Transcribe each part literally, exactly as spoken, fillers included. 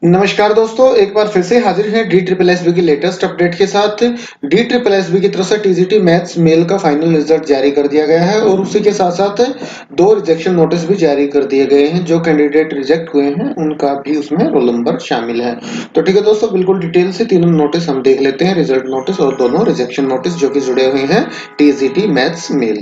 नमस्कार दोस्तों, एक बार फिर से हाजिर हैं डी ट्रिपल एस बी की लेटेस्ट अपडेट के साथ। डी ट्रिपल एस बी की तरफ से टीजीटी मैथ्स मेल का फाइनल रिजल्ट जारी कर दिया गया है और उसी के साथ साथ दो रिजेक्शन नोटिस भी जारी कर दिए गए हैं। जो कैंडिडेट रिजेक्ट हुए हैं उनका भी उसमें रोल नंबर शामिल है। तो ठीक है दोस्तों, बिल्कुल डिटेल से तीनों नोटिस हम देख लेते हैं, रिजल्ट नोटिस और दोनों रिजेक्शन नोटिस जो कि जुड़े हुए हैं टीजीटी मैथ्स मेल।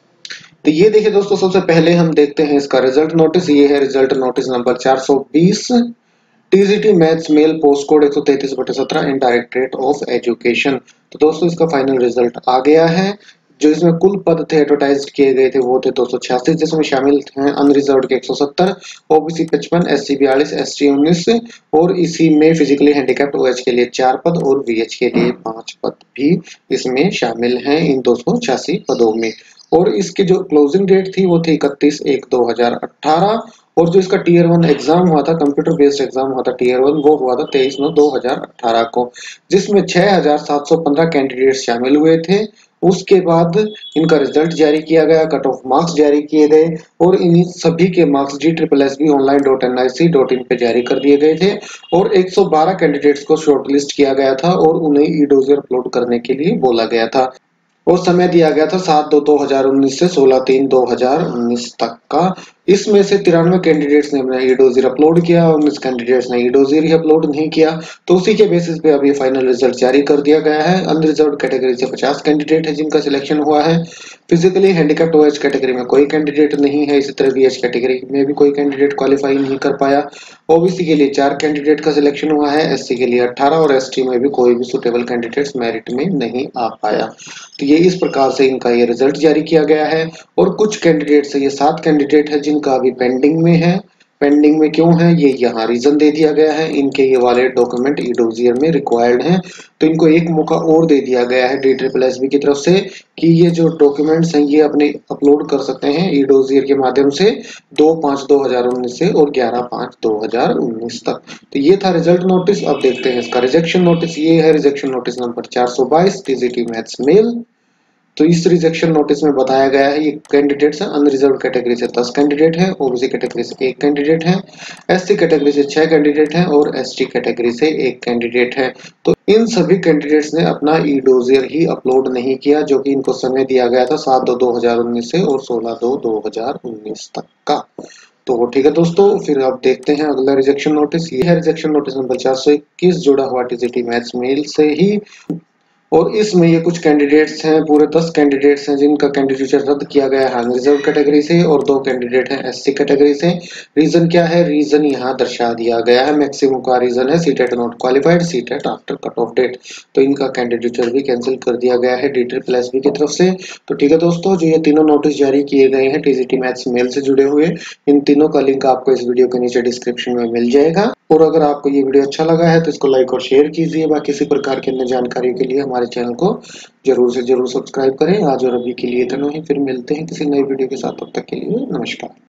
तो ये देखिए दोस्तों, सबसे पहले हम देखते हैं इसका रिजल्ट नोटिस। ये है रिजल्ट नोटिस नंबर चार सौ बीस, TGT maths male post code एक सौ तैंतीस बटे सत्रह एंड डायरेक्टरेट ऑफ एजुकेशन। तो दोस्तों इसका फाइनल रिजल्ट आ गया है। जो इसमें कुल पद थे एडवर्टाइज किए गए थे वो थे दो सौ छियासी, जिसमें शामिल हैं अनरिजर्व्ड के एक सौ सत्तर, ओबीसी पचपन, एससी बयालीस, एसटी उन्नीस और इसी में फिजिकली हैंडीकैप्ड ओएच के लिए चार पद और वीएच के लिए पांच पद भी इसमें शामिल हैं इन दो सौ छियासी पदों में। और इसकी जो क्लोजिंग डेट थी वो थी इकतीस एक दो हजार अठारह और जो इसका टीयर वन एग्जाम हुआ था, कंप्यूटर बेस्ड एग्जाम हुआ था टीयर वन, वो हुआ था तेईस नौ दो हजार अठारह को, जिसमें छह हजार सात सौ पंद्रह कैंडिडेट शामिल हुए थे। उसके बाद इनका रिजल्ट जारी किया गया, कट ऑफ मार्क्स जारी किए गए और इन सभी के marks G triple S B online dot N I C dot in पे जारी कर दिए गए थे और एक सौ बारह कैंडिडेट्स को शॉर्टलिस्ट किया गया था और उन्हें ई डोजियर अपलोड करने के लिए बोला गया था। और समय दिया गया था सात दो दो हजार उन्नीस से सोलह तीन दो हजार उन्नीस तक का। इसमें से तिरानवे कैंडिडेट्स ने अपना ई डोजियर अपलोड किया, उन्नीस कैंडिडेट्स ने ई डोजियर ही अपलोड नहीं किया। तो उसी के बेसिस पे अभी फाइनल रिजल्ट जारी कर दिया गया है। अनरिजर्व्ड कैटेगरी से पचास कैंडिडेट है जिनका सिलेक्शन हुआ है। फिजिकली हैंडीकैप्ड ओएच कैटेगरी में कोई कैंडिडेट नहीं है। इसी तरह बीएच कैटेगरी में भी कोई कैंडिडेट क्वालिफाई नहीं कर पाया। ओबीसी के लिए चार कैंडिडेट का सिलेक्शन हुआ है, एससी के लिए अठारह और एसटी में भी कोई भी सुटेबल कैंडिडेट्स मेरिट में नहीं आ पाया। तो ये इस प्रकार से इनका ये रिजल्ट जारी किया गया है। और कुछ कैंडिडेट से ये सात कैंडिडेट है जिनका अभी पेंडिंग में है। पेंडिंग में क्यों है ये यहाँ रीजन दे दिया गया है, इनके ये वाले डॉक्यूमेंट ई डोजियर में रिक्वायर्ड हैं। तो इनको एक मौका और दे दिया गया है डी ट्रिपल एस बी की तरफ से कि ये जो डॉक्यूमेंट्स हैं ये अपने अपलोड कर सकते हैं ई डोजियर के माध्यम से दो पाँच दो हजार उन्नीस से और ग्यारह पाँच दो हजार उन्नीस तक। तो ये था रिजल्ट नोटिस। अब देखते हैं इसका रिजेक्शन नोटिस। ये है रिजेक्शन नोटिस नंबर चार सौ बाईस, टीजीटी मैथ्स मेल। तो इस रिजेक्शन नोटिस में बताया गया है ये कैंडिडेट्स हैं। अनरिजर्व्ड कैटेगरी से दस कैंडिडेट हैं, ओबीसी कैटेगरी से एक कैंडिडेट है, एससी कैटेगरी से छह कैंडिडेट हैं और एसटी कैटेगरी से एक कैंडिडेट है। तो इन सभी कैंडिडेट्स ने अपना ई डोजियर ही अपलोड नहीं किया, जो कि इनको समय दिया गया था सात दो दो हजार उन्नीस से और सोलह दो दो हजार उन्नीस तक का। तो ठीक है दोस्तों, फिर आप देखते हैं अगला रिजेक्शन नोटिस। ये है रिजेक्शन नोटिस नंबर चार सौ इक्कीस, जुड़ा हुआ टीजीटी मैथ्स मेल से ही। और इसमें ये कुछ कैंडिडेट्स हैं, पूरे दस कैंडिडेट्स हैं जिनका कैंडिडेचर रद्द किया गया है अनरिजर्व कैटेगरी से और दो कैंडिडेट हैं एससी कैटेगरी से। रीजन क्या है, रीजन यहाँ दर्शा दिया गया है। मैक्सिमम का रीजन है CTET not qualified, CTET after cut off date. तो इनका कैंडिडेचर भी कैंसिल कर दिया गया है डी ट्रिपल एस बी की तरफ से। तो ठीक है दोस्तों, जो ये तीनों नोटिस जारी किए गए हैं टीजीटी मैथ्स मेल से जुड़े हुए, इन तीनों का लिंक आपको इस वीडियो के नीचे डिस्क्रिप्शन में मिल जाएगा। और अगर आपको ये वीडियो अच्छा लगा है तो इसको लाइक और शेयर कीजिए। बाकी किसी प्रकार की अन्य जानकारी के लिए हमारे चैनल को जरूर से जरूर सब्सक्राइब करें। आज और अभी के लिए इतना ही, फिर मिलते हैं किसी नई वीडियो के साथ। तब तक के लिए नमस्कार।